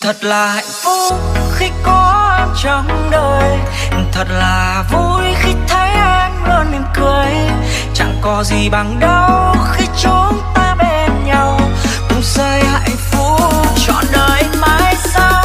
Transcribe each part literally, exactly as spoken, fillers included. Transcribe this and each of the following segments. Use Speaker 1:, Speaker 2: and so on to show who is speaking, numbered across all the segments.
Speaker 1: Thật là hạnh phúc khi có em trong đời, thật là vui khi thấy em luôn mỉm cười. Chẳng có gì bằng đâu khi chúng ta bên nhau, cùng xây hạnh phúc trọn đời mãi sau.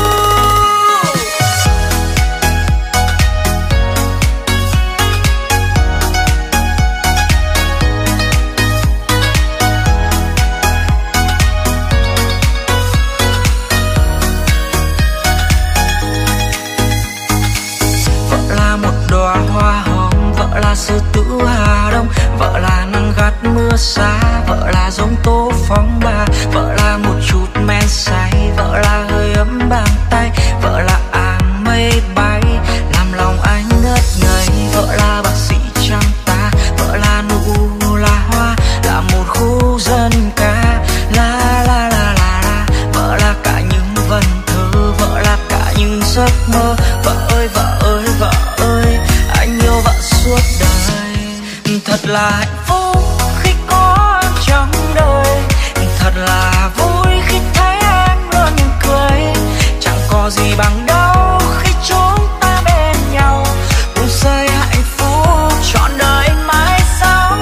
Speaker 1: Đóa hoa hồng, vợ là sư tử Hà Đông, vợ là nắng gắt mưa xa, vợ là giông tố phong ba, vợ là một chút men say, vợ là hơi ấm bàn tay, vợ là áng mây bay làm lòng anh ngất ngây, vợ là bác sĩ trăm ta, vợ là nụ là hoa, là một khu dân ca, la la la la la, vợ là cả những vần thơ, vợ là cả những giấc mơ. Vợ ơi vợ ơi vợ ơi, anh yêu vợ suốt đời. Thật là hạnh phúc khi có em trong đời, thật là vui khi thấy em luôn mỉm cười. Chẳng có gì bằng đâu khi chúng ta bên nhau, cùng xây hạnh phúc trọn đời mãi sau.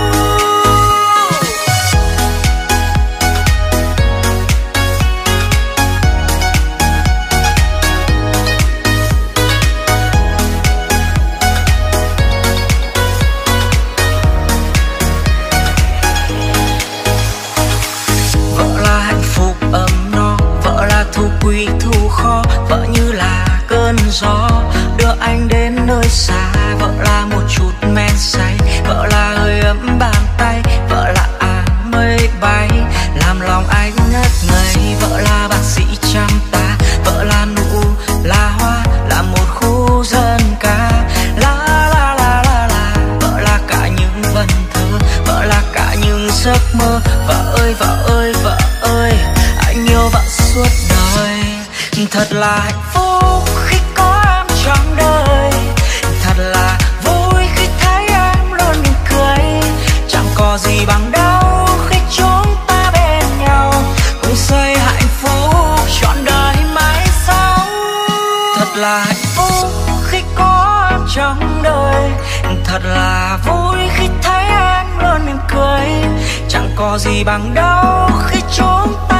Speaker 1: Thu quý thu khó, vợ như là cơn gió đưa anh đến nơi xa, vợ là một chút men say, vợ là hơi ấm bàn tay, vợ là áng mây bay làm lòng anh ngất ngây, vợ là bác sĩ trăm ta, vợ là nụ là hoa, là một khu dân ca, la la la la la, vợ là cả những vần thơ, vợ là cả những giấc mơ. Vợ ơi vợ ơi vợ ơi, anh yêu vợ suốt đời. Thật là hạnh phúc khi có em trong đời, thật là vui khi thấy em luôn mỉm cười. Chẳng có gì bằng đâu khi chúng ta bên nhau, cùng xây hạnh phúc trọn đời mãi sau. Thật là hạnh phúc khi có em trong đời, thật là vui khi thấy em luôn mỉm cười. Chẳng có gì bằng đâu khi chúng ta